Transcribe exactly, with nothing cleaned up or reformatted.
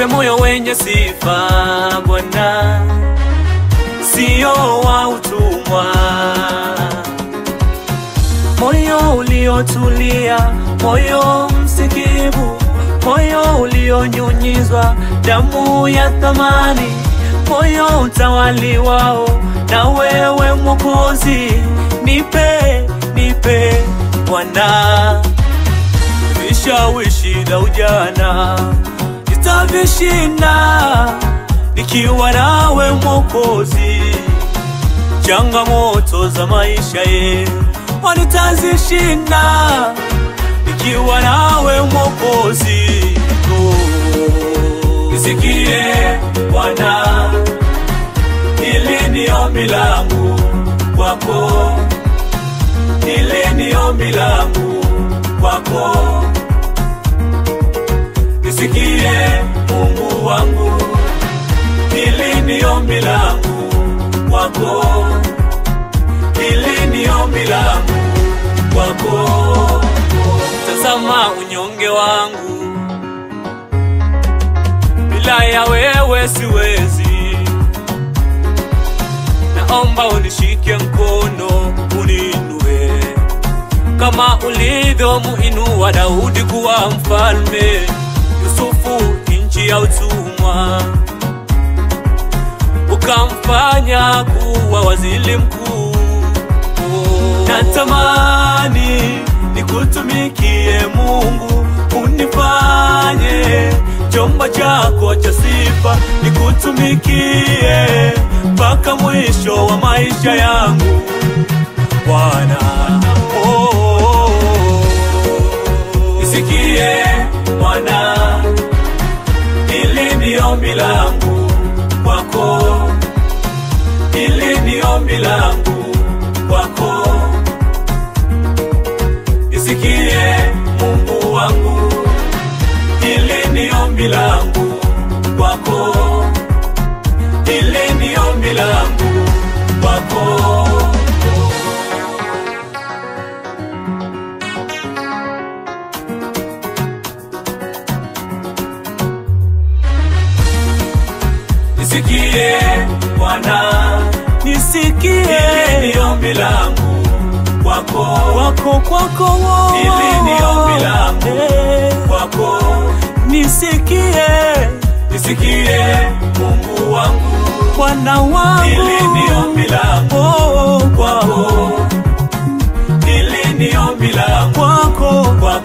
moyo wenye sifa Bwana, sio wa utumwa. Moyo uliotulia, moyo msikivu, moyo ulionyunyizwa damu ya thamani, moyo utawaliwao na wewe Mwokozi. Nipe, nipe Bwana, vishawishi na ujana nitavishinda nikiwa nawe Mwokozi. Changamoto za maisha ye wanitazishinda nikiwa nawe Mwokozi. Nisikie Bwana, hili ni ombi langu kwako, hili ni ombi langu kwako. Nisikie Mungu wangu, hili ni ombi langu kwako, hili ni ombi langu kwako. Tazama unyonge wangu, bila ya wewe siwezi. Naomba unishike mkono uninue, kama ulivyo muinua Daudi kuwa mfalme, Yusufu nchi ya utumwa ukamfanya kuwa waziri mkuu. Natamani nikutumikie Mungu, unifanye chombo chako cha sifa, nikutumikie mpaka mwisho wa maisha yangu Bwana. Oh, oh, oh. Nisikie Bwana, hili ni ombi langu kwako, hili ni ombi langu kwako. Nisikie Mungu wangu, hili ni ombi langu kwako, hili ni ombi langu kwako. Nisikie Bwana, nisikie, hili ni ombi langu kwako, kwako, kwako, hili ni ombi langu kwako. Nisikie, nisikie Mungu wangu, Bwana wangu, hili ni ombi langu kwako, hili ni ombi langu kwako.